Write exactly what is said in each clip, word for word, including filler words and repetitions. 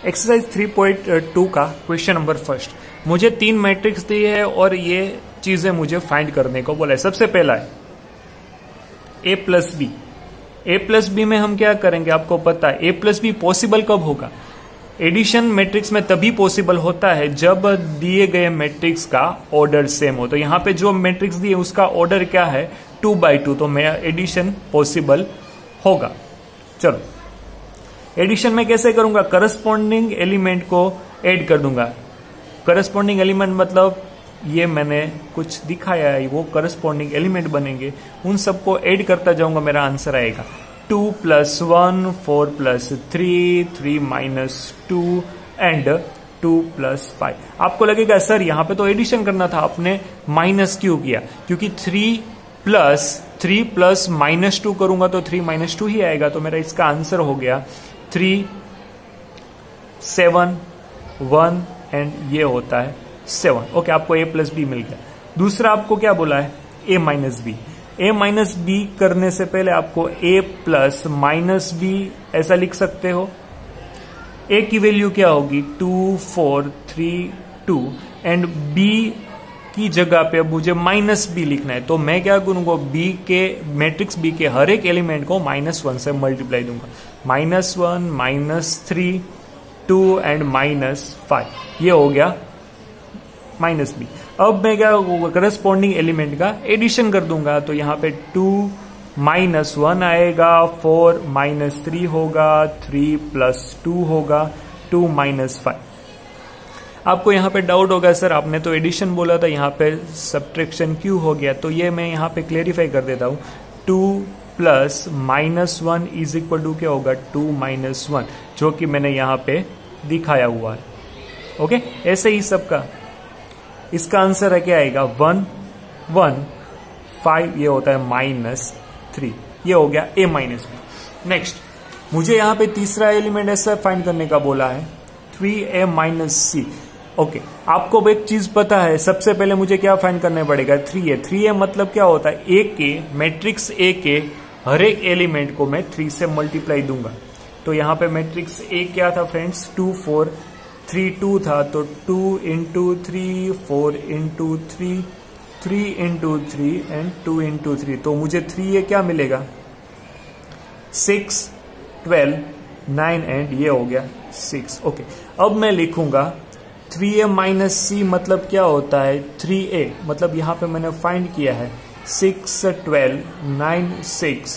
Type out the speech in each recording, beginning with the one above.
Exercise three point two का question number first. मुझे तीन मैट्रिक्स दी है और ये चीजें मुझे फाइंड करने को बोला है। सबसे पहला है A plus B. A plus B में हम क्या करेंगे, आपको पता है ए प्लस बी पॉसिबल कब होगा। एडिशन मैट्रिक्स में तभी पॉसिबल होता है जब दिए गए मैट्रिक्स का ऑर्डर सेम हो। तो यहाँ पे जो मैट्रिक्स दिए उसका ऑर्डर क्या है, टू बाई टू, तो मैं एडिशन पॉसिबल होगा। चलो एडिशन में कैसे करूंगा, करस्पॉन्डिंग एलिमेंट को ऐड कर दूंगा। करस्पॉन्डिंग एलिमेंट मतलब ये मैंने कुछ दिखाया है, वो करस्पॉन्डिंग एलिमेंट बनेंगे, उन सबको ऐड करता जाऊंगा, मेरा आंसर आएगा two plus one, four plus three, three minus two and two plus five. आपको लगेगा सर यहाँ पे तो एडिशन करना था, आपने माइनस क्यों किया, क्योंकि three plus three plus minus two करूंगा तो थ्री माइनस टू ही आएगा। तो मेरा इसका आंसर हो गया थ्री, सेवन, वन एंड ये होता है सेवन। ओके, आपको ए प्लस बी मिल गया। दूसरा आपको क्या बोला है, A minus B. A minus B करने से पहले आपको ए प्लस माइनस बी ऐसा लिख सकते हो। ए की वैल्यू क्या होगी, two, four, three, two and B की जगह पे अब मुझे माइनस बी लिखना है। तो मैं क्या करूंगा, बी के मैट्रिक्स बी के हर एक एलिमेंट को माइनस वन से मल्टीप्लाई दूंगा। Minus one, minus three, two and minus five, ये हो गया माइनस बी। अब मैं क्या करस्पॉन्डिंग एलिमेंट का एडिशन कर दूंगा। तो यहां पे टू माइनस वन आएगा, फोर माइनस थ्री होगा, थ्री प्लस टू होगा, टू माइनस फाइव। आपको यहां पे डाउट होगा सर आपने तो एडिशन बोला था, यहां पे सब्ट्रैक्शन क्यों हो गया। तो ये मैं यहां पे क्लेरिफाई कर देता हूं। Two plus minus one is equal to क्या होगा, टू माइनस वन, जो कि मैंने यहां पे दिखाया हुआ है। ओके, ऐसे ही सबका इसका आंसर है क्या आएगा, वन, वन, फाइव, ये होता है माइनस थ्री, ये हो गया ए माइनस बी। नेक्स्ट मुझे यहां पे तीसरा एलिमेंट ऐसा फाइंड करने का बोला है, three A minus C. Okay, आपको एक चीज पता है, सबसे पहले मुझे क्या फाइंड करना पड़ेगा, थ्री ए। थ्री ए मतलब क्या होता है, ए के मैट्रिक्स ए के हर एक एलिमेंट को मैं थ्री से मल्टीप्लाई दूंगा। तो यहां पे मैट्रिक्स ए क्या था friends, two, four, three, two था, तो two into three, four into three, three into three and two into three. तो मुझे थ्री ए क्या मिलेगा, सिक्स, ट्वेल्व, नाइन एंड ये हो गया सिक्स। ओके, अब मैं लिखूंगा थ्री ए माइनस सी मतलब क्या होता है, थ्री ए मतलब यहां पे मैंने फाइंड किया है six, twelve, nine, six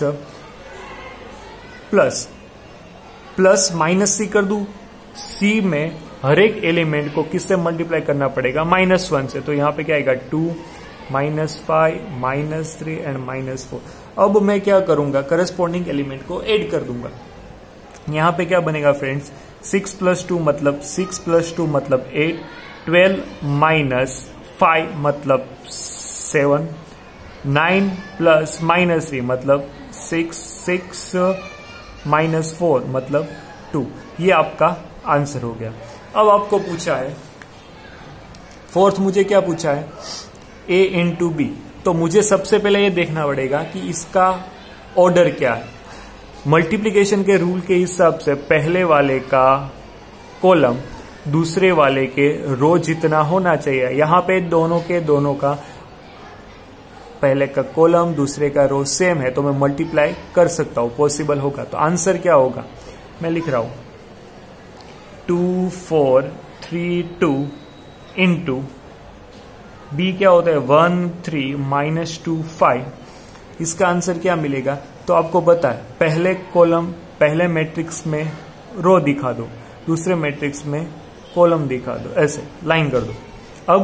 plus plus minus C कर दू। सी में हर एक एलिमेंट को किससे मल्टीप्लाई करना पड़ेगा, माइनस वन से। तो यहां पे क्या आएगा, two, minus five, minus three and minus four. अब मैं क्या करूंगा, करस्पॉन्डिंग एलिमेंट को ऐड कर दूंगा। यहां पे क्या बनेगा फ्रेंड्स, सिक्स प्लस टू मतलब सिक्स प्लस टू मतलब एट, ट्वेल्व माइनस फाइव मतलब seven, nine plus minus three मतलब सिक्स, सिक्स माइनस फोर मतलब टू। ये आपका आंसर हो गया। अब आपको पूछा है फोर्थ, मुझे क्या पूछा है, ए इंटू बी। तो मुझे सबसे पहले ये देखना पड़ेगा कि इसका ऑर्डर क्या है। मल्टीप्लिकेशन के रूल के हिसाब से पहले वाले का कॉलम दूसरे वाले के रो जितना होना चाहिए। यहां पे दोनों के दोनों का पहले का कॉलम दूसरे का रो सेम है, तो मैं मल्टीप्लाई कर सकता हूं, पॉसिबल होगा। तो आंसर क्या होगा, मैं लिख रहा हूं two, four, three, two into B क्या होता है, one, three, minus two, five. इसका आंसर क्या मिलेगा, तो आपको पता है पहले कॉलम पहले मैट्रिक्स में रो दिखा दो, दूसरे मैट्रिक्स में कॉलम दिखा दो, ऐसे लाइन कर दो। अब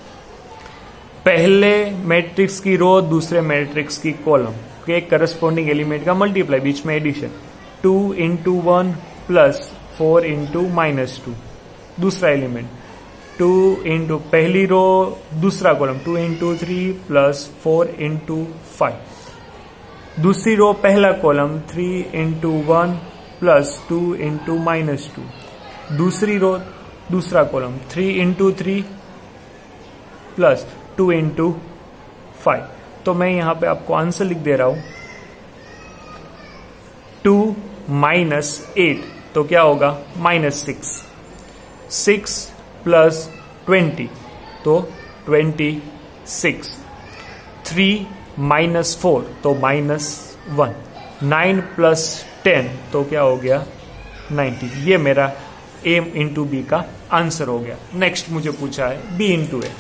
पहले मैट्रिक्स की रो दूसरे मैट्रिक्स की कॉलम के करस्पॉन्डिंग एलिमेंट का मल्टीप्लाई, बीच में addition, two into one plus four into minus two. दूसरा एलिमेंट टू इंटू पहली रो दूसरा column, two into three plus four into five. दूसरी रो पहला column, three into one plus two into minus two. दूसरी row दूसरा column, three into three plus two into five. तो मैं यहां पे आपको आंसर लिख दे रहा हूं, टू माइनस एट तो क्या होगा minus six. Six plus twenty तो twenty six. Three minus four तो minus one. Nine plus ten तो क्या हो गया नाइन्टी। ये मेरा ए इंटू बी का आंसर हो गया। नेक्स्ट मुझे पूछा है बी इंटू ए।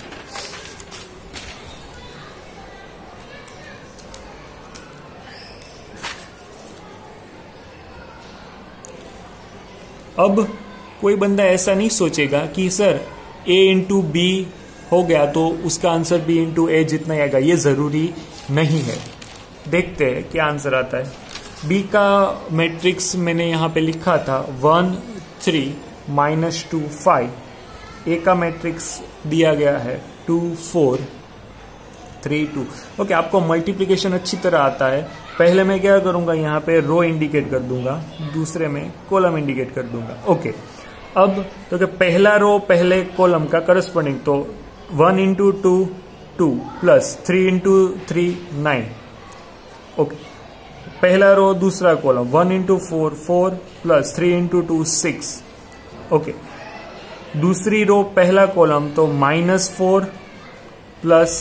अब कोई बंदा ऐसा नहीं सोचेगा कि सर ए इंटू बी हो गया तो उसका आंसर बी इंटू ए जितना ही आएगा। ये जरूरी नहीं है। देखते हैं क्या आंसर आता है। बी का मैट्रिक्स मैंने यहां पे लिखा था one three minus two five. A का मैट्रिक्स दिया गया है two four three two. Okay, आपको मल्टीप्लीकेशन अच्छी तरह आता है। पहले मैं क्या करूंगा, यहाँ पे रो इंडिकेट कर दूंगा, दूसरे में कॉलम इंडिकेट कर दूंगा। ओके, अब तो क्या पहला रो पहले कॉलम का करस्पॉन्डिंग, तो one into two two plus three into three nine. Okay, पहला रो दूसरा column one into four four plus three into two six. Okay, दूसरी रो पहला कॉलम तो माइनस फोर प्लस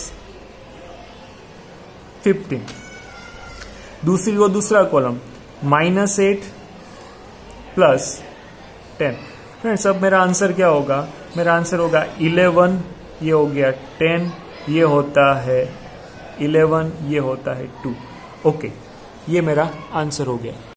फिफ्टीन। दूसरी रो दूसरा column minus eight plus ten. Friends, अब मेरा answer क्या होगा? मेरा आंसर होगा इलेवन, ये हो गया टेन, ये होता है इलेवन, ये होता है टू। ओके, ये मेरा आंसर हो गया।